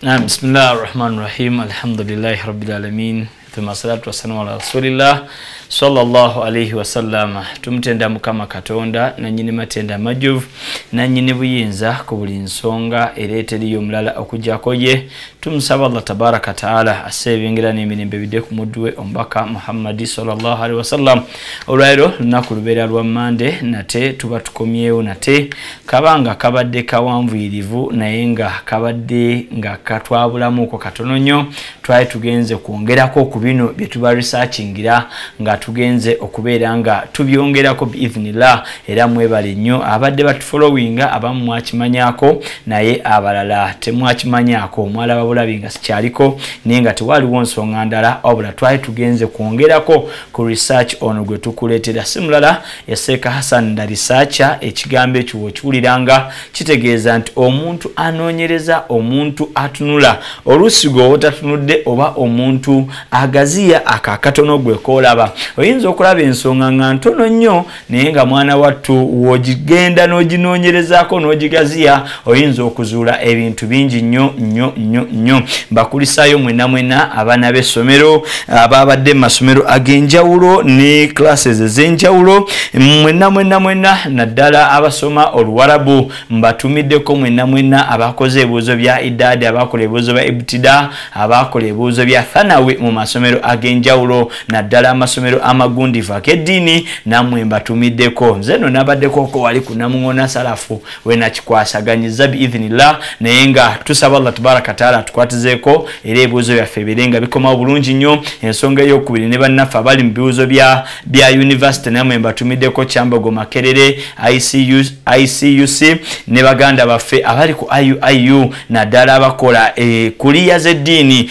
بسم الله الرحمن الرحيم الحمد لله رب العالمين ثم الصلاة والسلام على رسول الله صلى الله عليه وسلم. tumtenda mukama katonda nanyini matenda majuvu nanyini buyinza ku buli nsonga ereeteriyo omulala okujjako ye. Tumusaba Allah tabaraka taala asebingira n'emirembe bidde ku muddu we omubaka Muhammad sallallahu alaihi wasallam. Olwairo lunaku lubeera lwa Mande nate tuba tukomyewo nate kabanga kabadde kawanvuyirivu naye nga kabadde nga katwabulamuko katono nnyo. Twali tugenze kwongerako ku bino bye tuba researchingira nga tugenze okubeera nga tubyongerako biiznillah era mwebale nnyo abadde batufollowinga abamu mwakimanyako naye abalala temwakimanyako mwalaba bulabi nga sikyaliko naye nga tewaliwo nsonga ndala wabula twali tugenze kwongerako ku research ono gwe tukuleetera simulala yaseeka Hassan da researcher. Ekigambo ekyo okiwuliranga kitegeeza nti omuntu anoonyereza, omuntu atunula oluusi gwe otatunudde oba omuntu agaziya akakatono gwe koolaba. Oyinza okulaba ensonga nga ntono nnyo naye nga mwana wattu w'ogigenda n'oginoonyerezaako n'ogigaziya oyinza okuzuula ebintu bingi nnyo nnyo nnyo nnyo. Mbakulisaayo mwena abaana b'essomero ababadde mu masomero ag'enjawulo ne classes ez'enjawulo mwena naddala abasoma Oluwarabu mbatumiddeko mwena abakoze ebibuuzo bya idadi, abakola ebibuuzo bya ibtida, abakola ebibuuzo bya thanawi mu masomero ag'enjawulo naddala amasomero amagundivu ag'eddiini nammwe mbatumiddeko. Nze nno nabaddeko ko wali ku Namuŋŋona Salafu we nakikwasaganyiza biiznillah naye nga tusaba Allah tabaraka taala tukwatizeeko era ebibuuzo byaffe birenga bikomawo bulungi nnyo. Ensonga ey'okubiri ne bannaffe abali mu bibuuzo bya university nammwe mbatumiddeko Kyambogo Makerere ICUC ne baganda baffe abali ku IUIU naddala abakola kuliya z'eddiini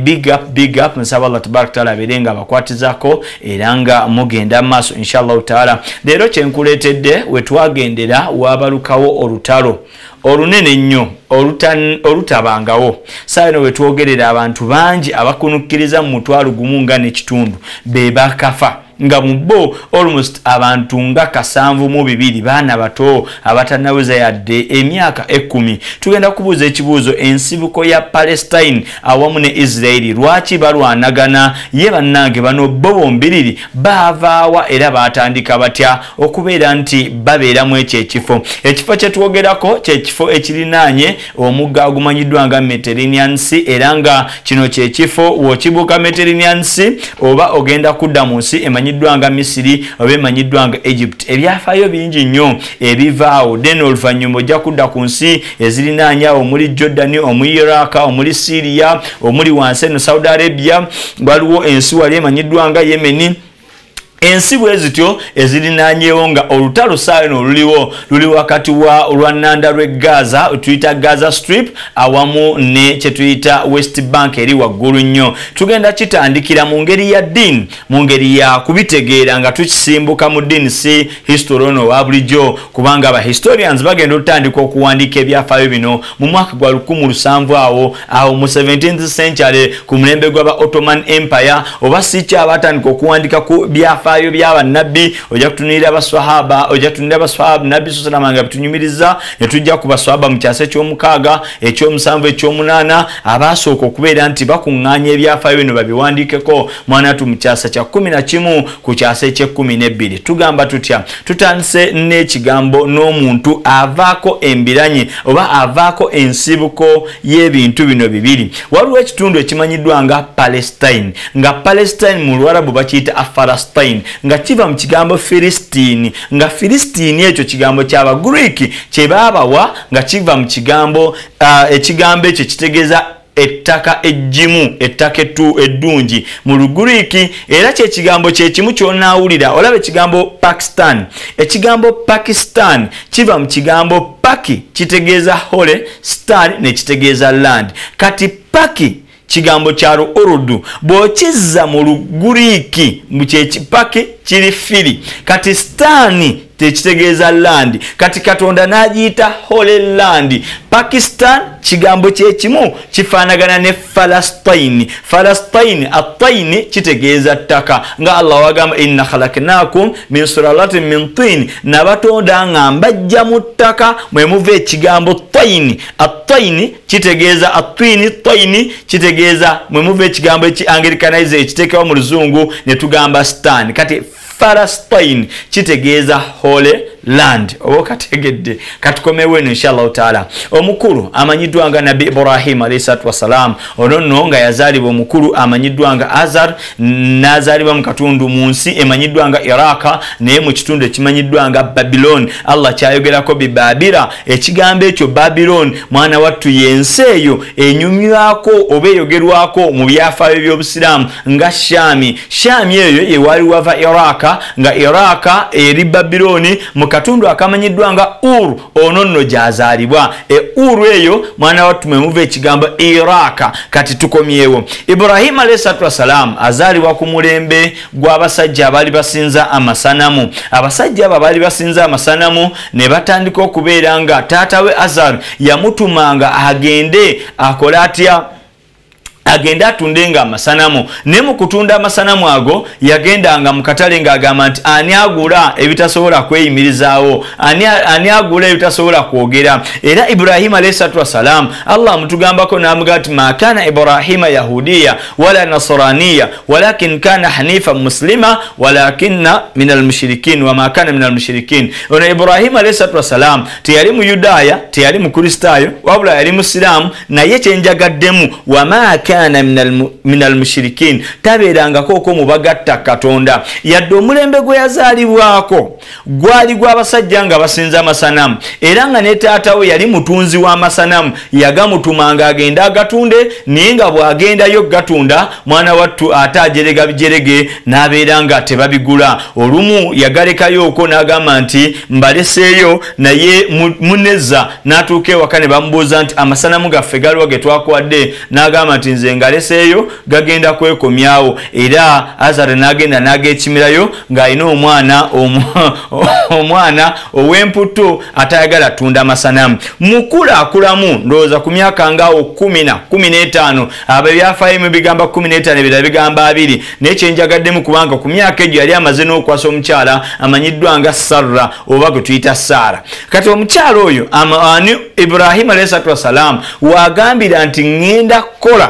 big up nsaba Allah tabaraka taala abeerenga abakwatizaako era nga mugenda maaso inshallah taala. Leero kyenkuleetedde we twagendera waabalukawo olutalo olunene nnyo olutabangawo. Saano we twogerera abantu bangi abakunukkiriza mu mutwalo gumu nga n'ekitundu be bakafa nga mubbo almost abantu nga 72 baana bato abatanaweza yadde emyaka 10. Tugenda kubuuza ekibuuzo ensibuko ya Palestine awamu ne Israeli lwaki balwanagana ye bannange bano bo bombiriri baavaawa era batandika batya okubeera nti babeeramu ekifo kye twogerako kyekifo ekirinaanye omugga ogumanyiddwa nga Mediterranean Sea era nga kino kyekifo wokibuuka Mediterranean Sea oba ogenda kudda mu nsi emanyiddwa nga Misiri oba emanyiddwa nga Egypt. Ebyafaayo bingi nnyo ebivaawo then oluvannyuma ojja kudda ku nsi ezirinaanya omuli Jordan, omuli Iraq, omuli Syria, omuli wansi eno Saudi Arabia, waliwo ensi wali emanyiddwa nga Yemen. Ensi bwe zityo ezirinaanyeewo nga olutalo saano luli wakati wa olwannanda lw'e Gaza tuyita Gaza Strip awamu ne kye tuyita West Bank eri waggulu nnyo. Tugenda kitandikira mu ngeri ya ddiini, mu ngeri ya kubitegeera nga tukisimbuka mu ddiini si history ono wa bulijjo kubanga aba historians bagenda otandika okuwandiika ebyafaayo bino mu mwaka gwa 1700 awo mu 17th century ku mulembe gw'aba Ottoman Empire oba si kya batandika okuwandika ku byafaayo byaba nabbi ojja kutunira abaswahaba ojja kutunira abaswahaba nabbi sallallahu alaihi bitunyumiriza ne tujja ku baswahaba mu kyase ky'omukaaga eky'omusanvu eky'omunaana abasooka okubeera nti bakuŋŋaanya ebyafaayo bino babiwandiikeko mwanatu mu kyasa kya 11 ku kyase ky'e12. Tugamba tutya tutandise n'ekigambo n'omuntu avaako embiranye oba avaako ensibuko y'ebintu bino bibiri. Waliwo ekitundu ekimanyiddwa nga Palestine nga Palestine mu Luwarabu bakiyita Afalastine nga kiva mu kigambo Filistini nga Filistini ekyo kigambo ky'Abagreek kye baabawa nga kiva mu kigambo ekigambo ekyo kitegeeza ettaka ejjimu ettaka eddungi mu Lugreeki era kye kigambo kye kimu ky'onaawulira olaba ekigambo Pakistan. Ekigambo Pakistan kiva mu kigambo Paki kitegeeza hole, stan ne kitegeeza land. Kati Paki kigambo kya Urudu bw'okizza mu Lugreeki mu kyekipaki kiri firi. Kati Stan tekitegeeza land, kati Katonda n'agiyita Holy Land. Pakistan kigambo kyekimu kifaanagana ne Palestine. Palestine at-tain kitegeeza ttaka, nga Allah wagamba inna khalaqnakum min sulalatin min tin, nabatonda nga mbajja mu ttaka mwe muva ekigambo tain. At-tain kitegeeza at-tin, tain kitegeeza mwe muva ekigambo eki-Anglicanize ekiteekebwa mu Luzungu ne tugamba Stan. Kati Palestine kitegeeza Holy Land. Obo kategedde katukomewe inshallah taala. Omukulu amanyiddwa nga Nabi Ibrahim alayhi salatu wassalam, ono nga yazalibwa omukulu amanyiddwa nga Azar, nazalibwa mu katundu mu nsi emanyiddwa nga Iraq, naye mu kitundu ekimanyiddwa nga Babylon. Allah kyayogerako bibabira, ekigambo ekyo Babylon mwana wattu yensi eyo enyumyako oba eyogerwako mu byafaayo by'Obusiraamu nga Shami. Shami eyo yewali wava Iraq, nga Iraq eri Babyloni mu katundu akamanyiddwa nga Ur, ono nno gyazaalibwa. Ur eyo mwana wattu mwe muva ekigambo Iraq. Kati tukomyewo. Ibrahim alayhi salatu wassalam azaalibwa ku mulembe gw'abasajja abaali basinza amasanamu. Abasajja abo abaali basinza amasanamu ne batandika okubeera nga taata we Azar yamutumanga agende akole atya, agenda atundenga amasanamu. Ne mu kutunda amasanamu ago yagendanga mu katale ng'agamba nti ani agula ebitasobola kweyimirizaawo, ani agula ebitasobola kwogera. Era Ibrahim alayhi salatu wassalam Allah mutugambako n'amuga ati ma kana Ibrahima yahudiya wala nasraniya walakin kana hanifa muslima walakinna min almushrikin wa ma kana min almushrikin. Ono Ibrahim alayhi salatu wassalam teyali mu Yudaya, teyali mu Kristaayo, wabula yali Musiraamu, naye kyenjagaddemu wa ma kana min almushrikin, tabeerangako ko mubagatta Katonda. Yadde omulembe gwe yazaalibwako gwali gw'abasajja nga basinza amasanamu, era nga ne taata we yali mutunzi w'amasanamu, yagamutumanga agenda agatunde, naye nga bw'agendayo gatunda mwana wattu ate ajerega bijerege n'abeera nga tebabigula. Olumu yagalekayo okwo n'agamba nti mbaleseeyo, naye muneza n'atuuka ewaka ne bamubuuza nti amasanamu gaffe galiwa ge twakwadde, n'agamba nti nze ngaleseeyo gagenda kwekomyawo. Era Azar n'agenda n'agekimirayo ng'alina omwana ow'emputto atayagala tunda amasanamu. Mukulakulamu ndowooza ku myaka ngaawo 10-15, abo ebyafaayo mu bigamba 15 ebirala bigamba 2, naye kyenjagaddemu kubanga ku myaka egyo yali amaze n'okwasa omukyala amanyiddwa nga Sarra oba gwe tuyita Saara. Kati omukyala oyo ani Ibrahim alayhi salatu wassalam wagambira nti ngenda kukola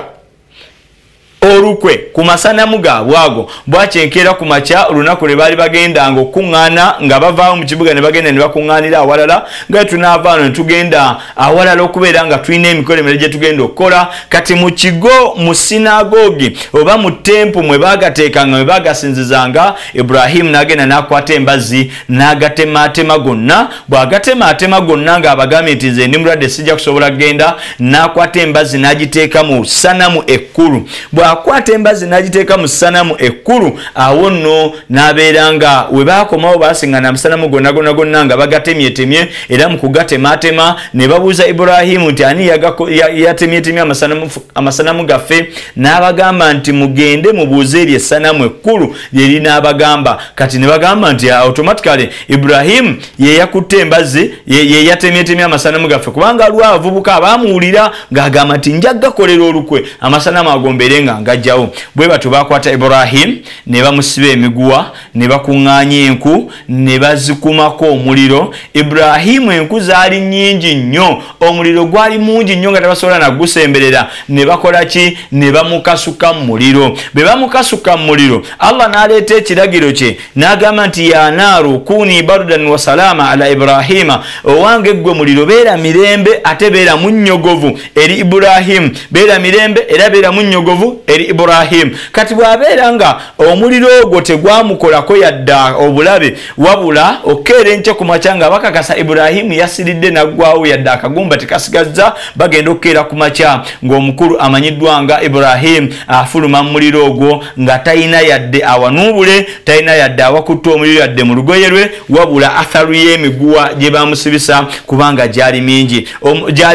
olukwe ku masanamu gaabwe ago. Bwakyenkeera ku makya olunaku lwe baali bagendanga okuŋŋaana nga bavaawo mu kibuga ne bagenda ne bakuŋŋaanira awalala, nga tunaavaano ne tugenda awalala okubeera nga tulina emikolo emirala gye tugenda okukola. Kati mu kigo mu sinagogi oba mu tempu mwe baagateekanga mwe baagasinzizanga, Ibrahim n'agenda n'akwata embazzi n'agatemaatema gonna. Bw'agatemaatema gonna ng'abagambye nti nze ndi mulwadde sijja kusobola kugenda, n'akwata embazzi n'agiteeka mu sanamu ekkulu. Akwata embazzi n'agiteeka mu ssanamu ekkulu, awo nno n'abeera nga we baakomawo baasiŋŋana amasanamu gonna nga bagatemyetemye. Era mu kugatemaatema ne babuuza Ibrahimu nti ani yatemyetemye amasanamu gaffe, n'abagamba nti mugende mubuuze eri essanamu ekkulu lye linaabagamba. Kati ne bagamba nti automatically Ibrahimu ye yakutte embazzi, ye yatemyetemye amasanamu gaffe, kubanga aliwo abavubuka abaamuwulira ng'agamba nti nja gakolera olukwe amasanamu agombeere nga ngajjawo. Bwe batyo bakwata Ibrahim ne bamusiba emiguwa, ne bakuŋŋaanya enku, ne bazikumako omuliro. Ibrahim enku zaali nnyingi nnyo, omuliro gwali mungi nnyo nga tebasobola nagusemberera. Ne bakola ki? Ne bamukasuka mu muliro. Bwe bamukasuka mu muliro, Allah n'aleeta ekiragiro kye n'agamba nti ya naaru kuni bardan wa salama ala Ibrahima, owange gwe muliro beera mirembe ate beera munnyogovu eri Ibrahim, beera mirembe era beera munnyogovu eri Ibrahim. Kati bw'abeera nga omuliro ogwo tegwamukolako yadda obulabe, wabula okeera enkya ku makya nga bakakasa Ibrahim yasiridde naggwawo yadda akagumba tekasigazza, bagenda okukeera ku makya ng'omukulu amanyiddwa nga Ibrahim afuluma mu muliro ogwo nga talina yadde awanuubule, talina yadde awakutta omuliro yadde mu lugoye lwe, wabula atharu y'emiguwa gye bamusibisa kubanga gyali mingi,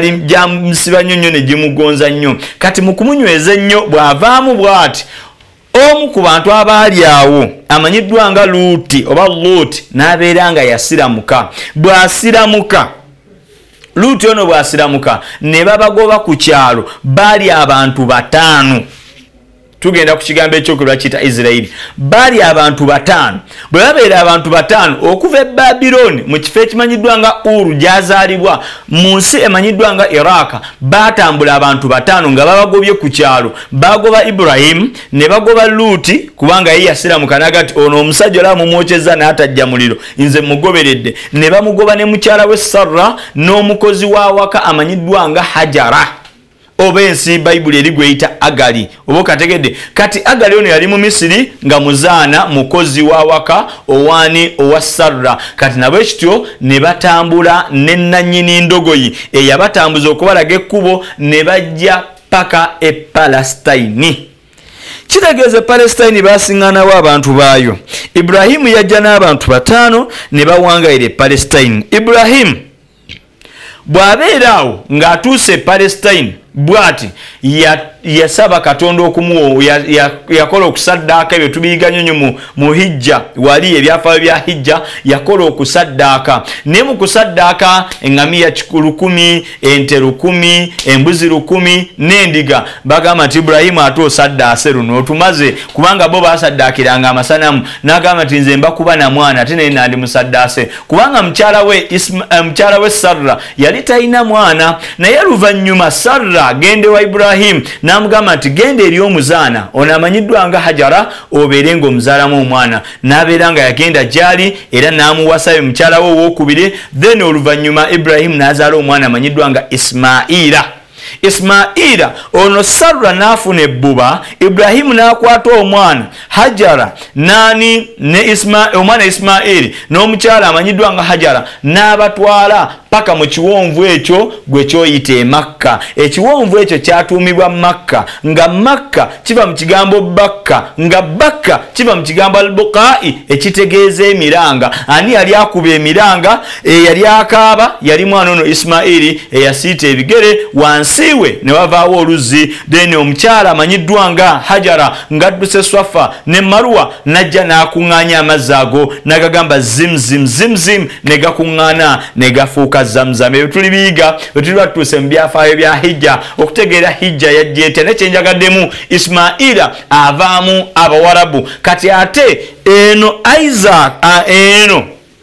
gyamusiba nnyo nnyo ne gimugonza nnyo. Kati mu kumunyweza nnyo bw'avaamu bw'ati omu ku bantu abaali awo amanyiddwa nga Luuti oba Luuti n'abeera nga yasiramuka. Bw'asiramuka Luuti ono bw'asiramuka ne babagoba ku kyalo, baali abantu 5. Tugenda ku kigambo ekyokulwa kita Isirayiri. Baali abantu 5. Bwe babeera abantu 5 okuva e Babiloni mu kifo ekimanyiddwa nga Uru gyazaalibwa mu nsi emanyiddwa nga Iraq, batambula abantu 5 nga babagobye ku kyalo. Bagoba Ibrahim ne bagoba Luuti kubanga ye yasiramuka nagati ono omusajja olaba mumwokyeza n'atajja muliro nze mugoberedde. Ne bamugoba ne mukyala we Sarra n'omukozi wa waka amanyiddwa nga Hajara. Oba ensi Bayibuli eri gweyita Agali. Oba kategedde kati Agali ono yali mu Misiri nga muzaana mukozi wa waka owani owa Sarra. Kati nabo ekityo ne batambula ne nannyini ndogoyi eyabatambuza okubalaga ekkubo ne bajja paka e Palestine. Kitegeeza Palestine basiŋŋaanawo abantu baayo. Ibrahimu yajja n'abantu 5 ne bawangayira e Palestine. Ibrahimu bw'abeeraawo ng'atuuse Palestine bwati yasaba Katonda okumuwa yakola okusaddaaka ebyo tubiyiga nnyo mu hijja wali ebyafaayo bya hijja yakola okusaddaaka ne mu kusaddaaka engamiya 100 ente 100 embuzi 100 n'endiga bagamba nti Ibrahimu ate osaddaase luno otumaze kubanga bo basaddaakiranga amasanamu n'agamba nti nze mba kuba na mwana ate naye nandi musaddaase kubanga mukyala we Sarra yali talina mwana naye luvannyuma Sarra gende wa Ibrahim namugamba nti gende eri omuzaana ono amanyiddwa nga Hajara obeere ng'omuzaalamu omwana n'abeera nga yagenda gyali era n'amuwasayo mukyala we owokubiri. Then oluvannyuma Ibrahim n'azaala omwana amanyiddwa nga Ismaila ono Sarra n'afuna ebbuba. Ibrahimu n'akwata omwana Hajara nani ne omwana Ismaili n'omukyala amanyiddwa nga Hajara n'abatwala paka mu kiwonvu ekyo gwe kyoyita e Makka. Ekiwonvu ekyo kyatuumibwa Makka nga Makka kiva mu kigambo Bakka nga Bakka kiva mu kigambo Al-Buqa'i ekitegeeza emiranga. Ani yali akuba emiranga yali akaaba yali mwana ono Ismaili eyasiita ebigere wansi we ne wavaawo oluzzi. Then omukyala amanyiddwa nga Hajara ng'adduse Swafa ne Marwa najja n'akuŋŋaanya amazzi ago n'agagamba zim ne gakuŋŋaana ne gafuuka Zamzam. Ebyo tuli biyiga bwe tuli batuuse mu byafaayo bya hijja okutegeera hijja yajjeete nekyenjagaddemu Ismaila avaamu Abawarabu. Kati ate eno Isaac eno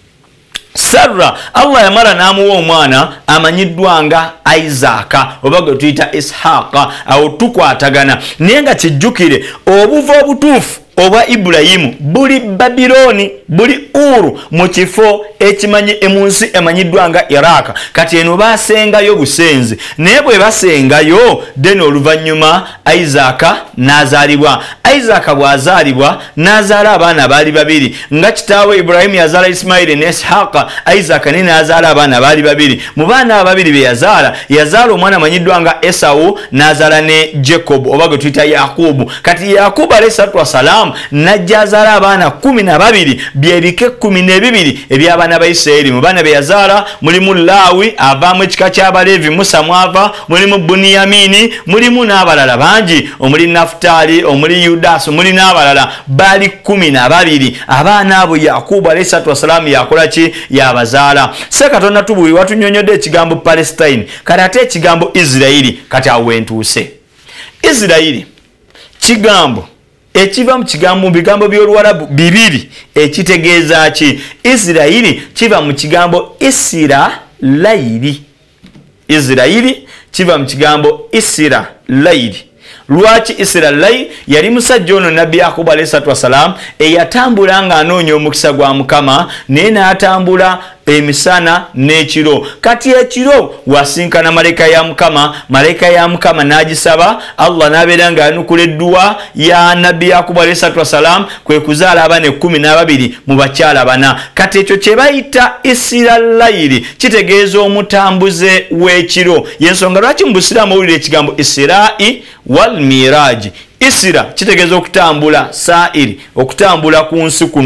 Sarra Allah yamala n'amuwa omwana amanyiddwa nga Isaaka oba gwe tuyita Ishaqa. Awo tukwatagana naye nga kijjukire obuva obutuufu obwa Ibrahimu buli Babiloni buli Uru mu kifo mu nsi emanyiddwa nga Iraq. Kati eno basengayo busenzi naye bwe basengayo then oluvannyuma Isaaka n'azaalibwa. Isaaka bw'azaalibwa n'azaala abaana baali 2 nga kitaawe Ibrahimu yazaala Ismaili ne Ishaqa. Isaaka ne n'azaala abaana baali 2. Mu baana 2 be yazaala omwana amanyiddwa nga Esawu n'azaala ne Jacob oba gwe tuyita Yakubu. Kati Yakubu alayhi salatu wassalamu najja azaala abaana 12 byebike 12 eby'abaana ba Isirayiri. Mu baana be yazaala mulimu Lawi avaamu ekika ky'Abaleevi, Musa mwava, mulimu Buniyamini, mulimu n'abalala bangi, omuli Nafutaali, omuli Yudaasi, omuli n'abalala baali 12. Abaana abo Yakubu alayhi salatu wassalamu yakola ki? Yabazaala. Katonda tubuuli watunyonyodde ekigambo Palestine kati ate ekigambo Isirayiri kati awo wentuuse. Isirayiri kigambo ekiva mu kigambo bigambo by'Oluwarabu 2 ekitegeeza ki? Isirayiri kiva mu kigambo Isirayiri. Isirayiri kiva mu kigambo Isirayiri. Lwaki Isirayiri? Yali musajja ono Nabbi Yakubu alayhi salatu wassalamu eyatambula nga anoonya omukisa gwa Mukama naye n'atambula emisana n'ekiro. Kati ekiro wasinkana malayika ya Mukama n'agisaba Allah n'abeera nga yanukula edduwa ya Nabbi Yakubu alayhi salatu wassalamu kwe kuzaala abaana 12 mu bakyala 4. Kati ekyo kye bayita Isirayiri kitegeeza omutambuze w'ekiro. Yensonga lwaki mu Busiraamu owulira ekigambo Isira'i wal Miraj. Isira kitegeeza okutambula, Sa'iri okutambula ku nsi kuno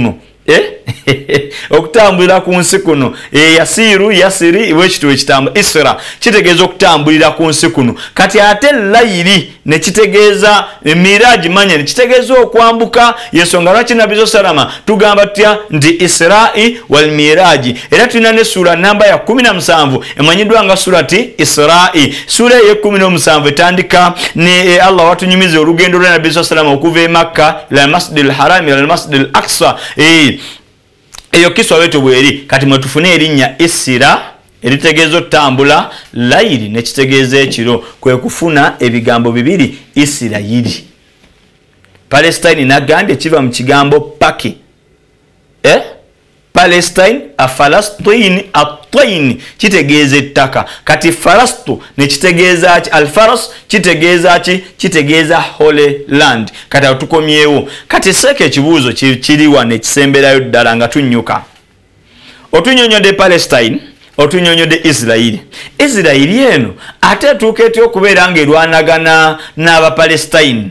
okutambulira ku nsi kuno yasiru yasiri wekituwe kitambula isra kitegeeza okutambulira ku nsi kuno kati ate layiri ne kitegeeza miraji manya ne kitegeeza okwambuka yensonga lwaki nabbi salama tugamba tutya nti israi wal miraji era tulina ne sura namba ya 17 emanyiddwa nga surati israi sura ye 17 etandika ne Allah watunyumiza olugendo lwa nabbi salama okuva e Makka ila masjidil haram ila masjidil aqsa eyo kiswa wetu bweri kati mwetufune erinnya isira eritegeeza otambula layiri ne kitegeeza ekiro kwe kufuna ebigambo bibiri Isirayiri Palestine nagambye kiva mu kigambo paki Palestine Afalastine atwain kitegeeza ettaka kati falastu ne kitegeeza alfaras kitegeeza kitegeeza holy land kati atukomyewo kati seke ekibuuzo kiriwa ne kisemberayo ddala nga tunnyuka otunyonyode Palestine otunyonyode Isirayiri eno ate tukeetyo okubeera ng'erwanagana n'Abapalestine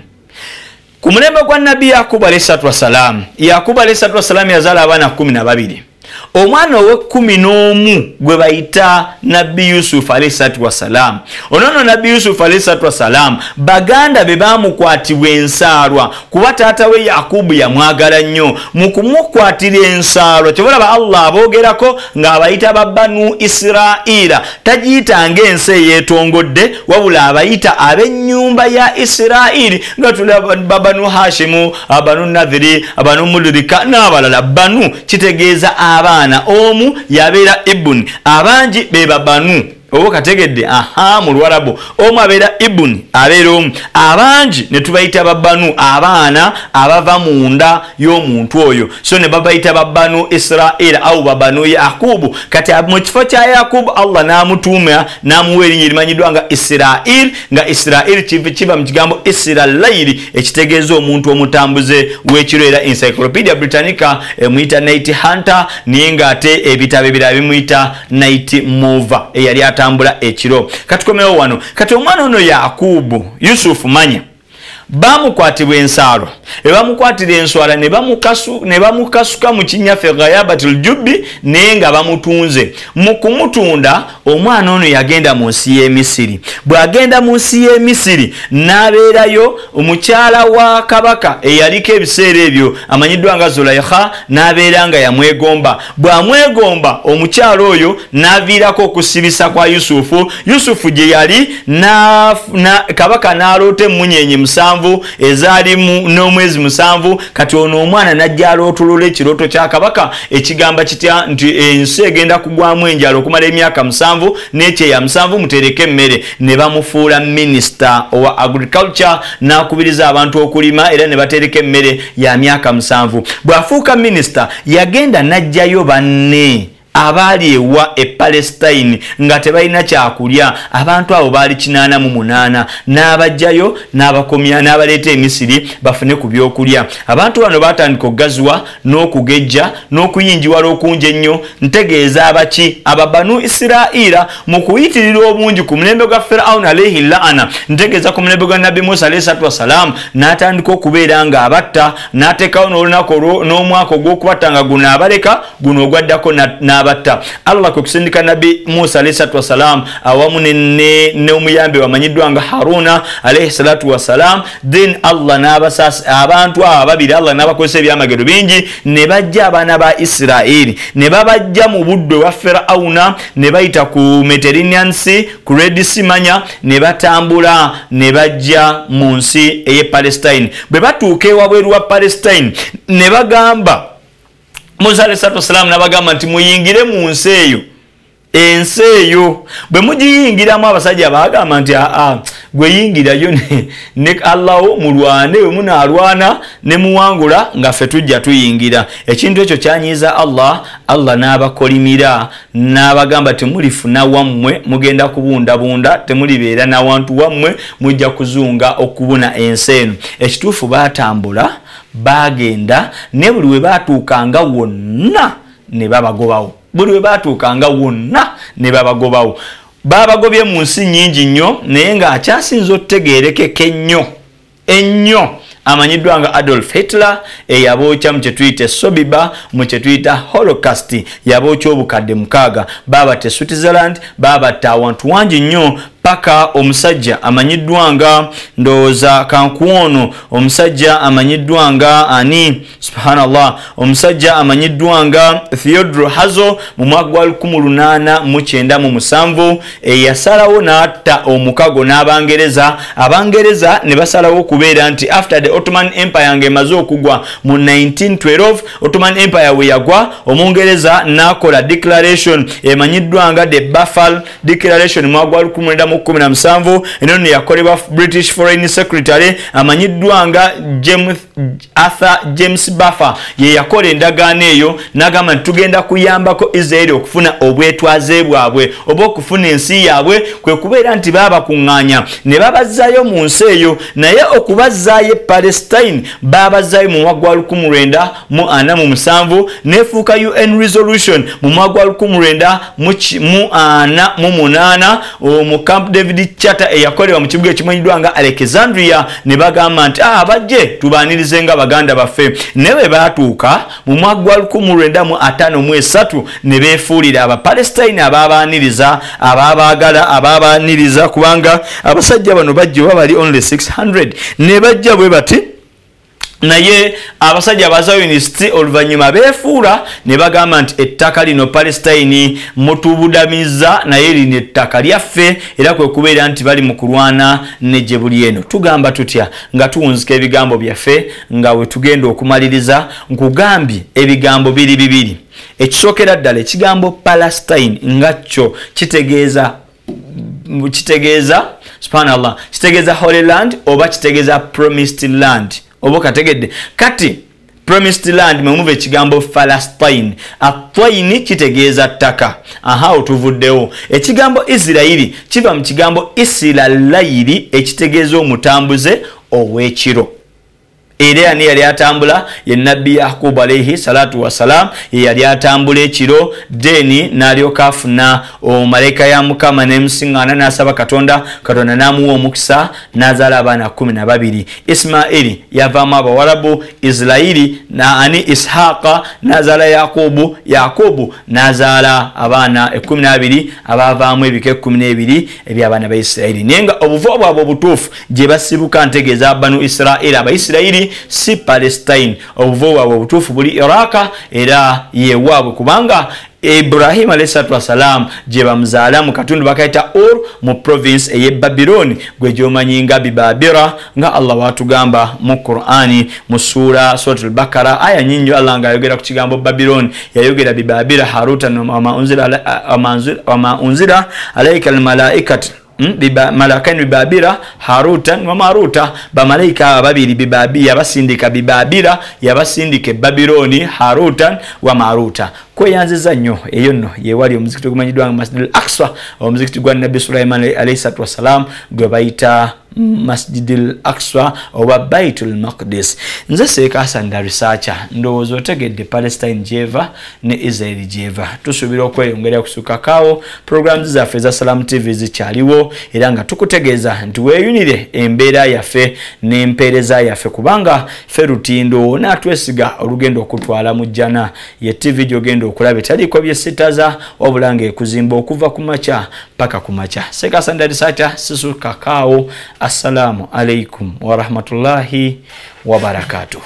ku mulembe gwa Nabbi Yakubu alayhi salatu wassalam Yakubu alayhi salatu wassalam yazaala abaana 12 omwana owe-11 gwe bayita Nabbi Yusuf alayhi salatu wassalam onono Nabbi Yusuf alayhi salatu wassalam baganda be bamukwatibwa ensaalwa kuba taata we Yakubu yamwagala nnyo mu kumukwatira ensaalwa kyobalaba Allah aboogerako ng'abayita Banu Isiraila tagiyita ng'ensi eyeetongodde wabula abayita ab'ennyumba ya Isiraili nga tulaba Banu Hashimu Banu Nadhiri Banu Mudrika n'abalala Banu kitegeeza abaana omu yabeera ibn abangi beba Banu obo kategedde mu Luwarabu omu abeera ibn abeera omu abangi ne tubayita Banu abaana abava munda y'omuntu oyo so ne babayita Banu Israila au Banu Yakubu kati mu kifo kya Yakubu Allah n'amutuuma n'amuwa erinnya erimanyiddwa nga Israil nga Israil kiva mu kigambo Isirayiri ekitegeeza omuntu omutambuze w'ekiro era Encyclopedia Britannica emuyita Night Hunter niye ng'ate ebitabo ebirala bimuyita Night Mover eyali atambula ekiro katukomewo wano kati omwana ono Yakubu Yusufu manya bamukwatibwa ensaalwa ebamukwatira enswala ne bamukasuka mu kinyaffe ghayabatul jubbi naye nga bamutunze mu kumutunda omwana ono yagenda mu nsi y'e Misiri bw'agenda mu nsi y'e Misiri n'abeerayo omukyala wa kabaka eyaliko ebiseera ebyo amanyiddwa nga Zulaikha n'abeera nga yamwegomba bw'amwegomba omukyala oyo n'aviirako okusibisa kwa Yusufu gye yali kabaka n'aloota emmunyenye 7 ezaali n'omwezi 7 kati ono omwana najja alootulula ekirooto kya kabaka ekigamba kitya nti ensi egenda kugwamu enjala okumala emyaka 7 n'ekyeya 7 mutereke emmere ne bamufuula minisita owa agriculture n'akubiriza abantu okulima era ne batereka emmere ya myaka 7 bw'afuuka minisita yagenda najjayo banne abaali ewa Palestine nga tebalina kyakulya abantu abo baali 88 n'abajjayo n'abakomya n'abaleeta e Misiri bafune ku byokulya abantu bano batandika okugaziwa n'okugejja n'okuyinjiwala okungi ennyo ntegeeza abaki Banu Isiraila mu kuyitirira obungi ku mulembe gwa Firaun alayhi laana ntegeeza ku mulembe gwa Nabbi Musa alayhi salatu wassalam n'atandika okubeera nga abatta n'ateekawo n'olunaku n'omwaka ogw'okubatta nga guno abaleka guno ogwaddako n'abatta Allah kukusindika Nabbi Musa alayhi salatu wassalam awamu ne omuyambe wamanyiddwa nga Haruna alayhi salatu wassalam then Allah n'abasasi abantu ababiri Allah n'abakozesa ebyamagero bingi ne bajja abaana ba Isiraili ne babajja mu budde wa Firauna ne bayita ku Mediterranean Sea ku Red Sea manya ne batambula ne bajja mu nsi eye Palestine bwe batuuka ewabweru wa Palestine ne bagamba Musa alayhi salatu wassalam n'abagamba nti muyingire mu nsi eyo ensi eyo bwe mugiyingiramu abasajja bagamba nti gwe yingirayo ne Allah mulwane we munaalwana ne muwangula nga ffe tujja tuyingira ekintu ekyo kyanyiiza Allah n'abakolimira n'abagamba temulifuna wammwe mugenda kubundabunda temulibeera n'awantu wammwe mujja kuzunga okubuna ensi eno ekituufu batambula bagenda ne buli we batuukanga wonna ne babagobawo buli we batuukanga wonna ne babagobawo babagobye mu nsi nnyingi nnyo naye ng'akyasinza otutegeerekeke ennyo amanyiddwa nga Adolf Hitler eyabookya mu kye tuyita Sobiba mu kye tuyita Holocaust yabookya obukadde 6 babatta Switzerland babatta awantu wangi nnyo paka omusajja amanyiddwa nga ndowooza Kankuono omusajja amanyiddwa nga ani subhanallah omusajja amanyiddwa nga Theodore Hazo mu mwaka gwa 1897 yasalawo n'atta omukago n'Abangereza ne basalawo okubeera nti after the Ottoman Empire ng'emaze okugwa mu 1912 Ottoman Empire we yagwa Omungereza n'akola declaration emanyiddwa nga the Balfour Declaration mu mwaka gwa 1917 eno ne yakolebwa British Foreign Secretary amanyiddwa nga Arthur James Balfour ye yakola endagaano eyo n'agamba nti tugenda kuyambako Israel okufuna obwetwaze bwabwe oba okufuna ensi yaabwe kwe kubeera nti babakuŋŋaanya ne babazaayo mu nsi eyo naye okubazaayo Palestine babazaayo mu mwaka gwa 1947 nefuuka UN resolution mu mwaka gwa 1948 mu Camp David Charter eyakolewa mu kibuga ekimanyiddwa nga Alexandria ne bagamba nti bajje tubaanirize nga baganda baffe newe baatuuka mu mwaka gwa 1953 ne beefuulira Abapalestine ababaaniriza ababaagala ababaaniriza kubanga abasajja bano bajja bali only 600 ne bajja bwe bati naye abasajja abazayonisti oluvanyuma beefuula ne bagamba nti ettaka lino Palestine mutubudamiza naye lino ettaka lyaffe era kwe kubeera nti bali mu kulwana ne Gyebuli eno tugamba tutya nga tuwunzika ebigambo byaffe nga we tugenda okumaliriza nkugambye ebigambo bibiri ekisookera ddala ekigambo Palestine nga kyo kitegeeza subhanallah kitegeeza Holy Land oba kitegeeza Promised Land obo kategedde kati Promised Land mwemuva ekigambo Palestine atwaini kitegeeza ttaka otuvuddewo ekigambo Isiraili kiva mu kigambo Isirayiri ekitegeeza omutambuze ow'ekiro era ani yali atambula ye Nabbi Yakub alayhi salatu wassalam yali atambula ekiro deni n'alyoka afuna omumalayika ya Mukama n'emusiŋŋaana n'asaba Katonda n'amuwa omukisa n'azaala abaana 12 Ismaili yavaamu Abawarabu Isiraili ani Ishaqa n'azaala Yakubu n'azaala abaana 12 abavaamu ebika 12 eby'abaana ba Isiraili naye nga obuvo bwabwe obutuufu gye basibuka ntegeeza Banu Israili Abaisiraili si Palestine obuvo bwabwe obutuufu buli Iraka era yewaabwe kubanga Ibrahim alayhi salatu wassalam gye bamuzaala mu katundu bakayita Ur mu province eye Babylon gwe gyomanyi nga Bibabira nga Allah watugamba mu Qur'ani mu suratul Bakara aya nyingi Allah nga ayogera ku kigambo Babylon yayogera Bibabira Haruta wama unzila alayka almalaikatu malakani Bibabira Harutan wa Maruta bamalaika babiri Bibabira yabasindika Bibabira yabasindike Babyloni Harutan wa Maruta kweyanziza nnyo eyo nno yewali omuzikiti ogumanyiddwa nga Masjid al-Aqsa omuzikiti gwa Nabi Sulaiman alayhi salatu wassalam gwe bayita Masjid al-Aqsa oba Baitul Maqdis nze Seeka Hassan researcher ndowooza otegedde Palestine gyeva ne Israel gyeva tusuubira okweyongera kusuka kawo programs zaffe za Salam TV zikyaliwo era nga tukutegeeza nti weeyunire embeera yaffe n'empeereza yaffe kubanga ffe lutindo n'atwesiga olugendo okutwala mu jjana ye TV gy'ogenda okulaba taliiko byesitaza wabula ng'ekuzimba okuva ku makya paka ku makya Seeka Hassan researcher sisuka kawo. Assalamu alaikum wa rahmatullahi wa barakatuh.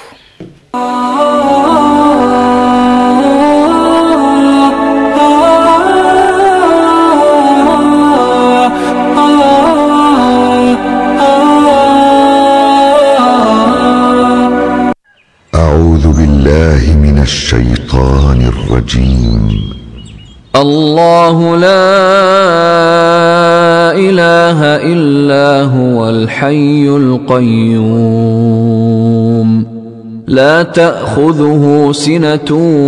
أعوذ بالله من الشيطان الرجيم. الله لا إله إلا هو الحي القيوم لا تأخذه سنة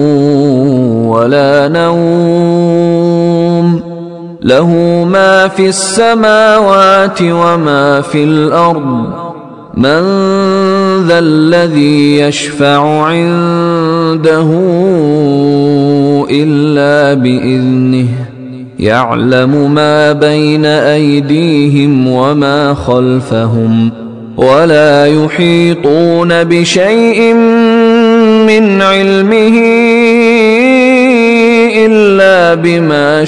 ولا نوم له ما في السماوات وما في الأرض من ذا الذي يشفع عنده إلا بإذنه يعلم ما بين أيديهم وما خلفهم ولا يحيطون بشيء من علمه إلا بما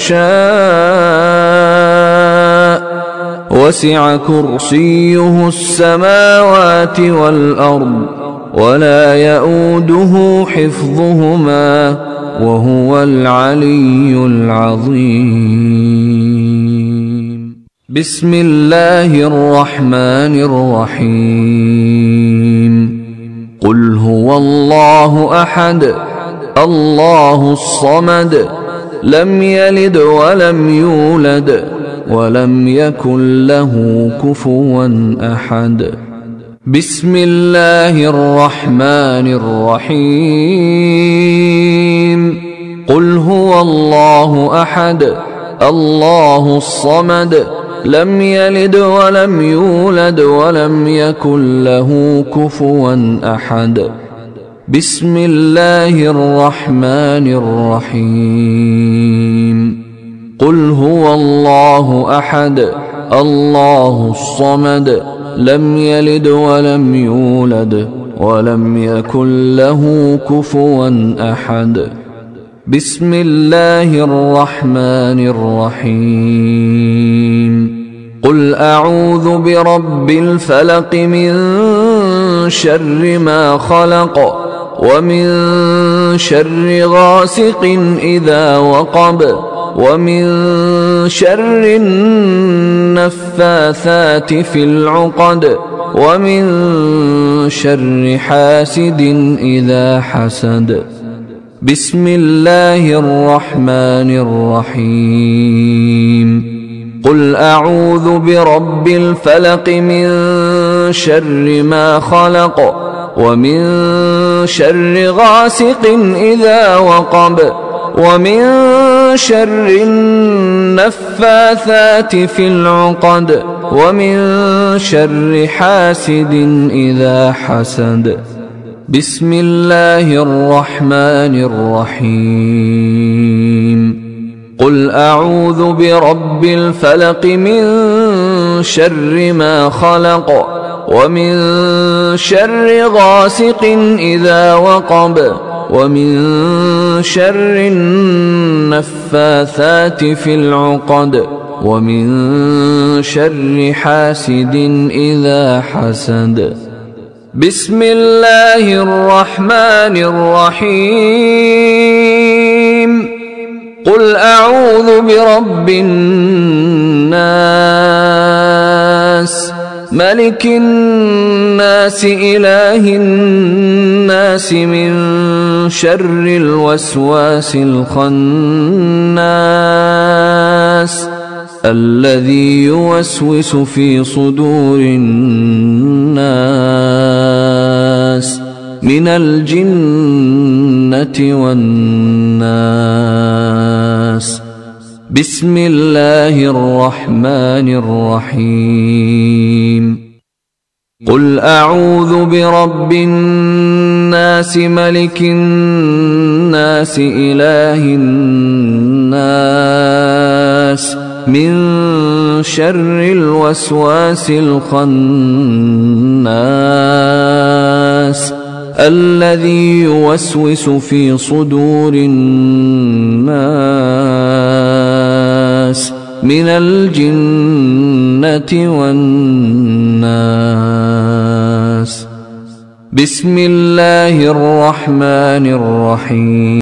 شاء وسع كرسيه السماوات والأرض ولا يؤوده حفظهما وهو العلي العظيم. بسم الله الرحمن الرحيم. قل هو الله أحد الله الصمد لم يلد ولم يولد ولم يكن له كفوا أحد. بسم الله الرحمن الرحيم. قل هو الله أحد الله الصمد لم يلد ولم يولد ولم يكن له كفوا أحد. بسم الله الرحمن الرحيم. قل هو الله أحد الله الصمد لم يلد ولم يولد ولم يكن له كفوا أحد. بسم الله الرحمن الرحيم. قل أعوذ برب الفلق من شر ما خلق ومن شر غاسق إذا وقب ومن شر النفاثات في العقد ومن شر حاسد إذا حسد. بسم الله الرحمن الرحيم. قل أعوذ برب الفلق من شر ما خلق ومن شر غاسق إذا وقب ومن شر النفاثات في العقد ومن شر حاسد إذا حسد. بسم الله الرحمن الرحيم. قل أعوذ برب الفلق من شر ما خلق ومن شر غاسق إذا وقب ومن شر النفاثات في العقد ومن شر حاسد إذا حسد. بسم الله الرحمن الرحيم. قل أعوذ برب الناس ملك الناس إله الناس من شر الوسواس الخناس الذي يوسوس في صدور الناس من الجنة والناس. بسم الله الرحمن الرحيم. قل أعوذ برب الناس ملك الناس إله الناس من شر الوسواس الخناس الذي يوسوس في صدور الناس من الجنة والناس. بسم الله الرحمن الرحيم.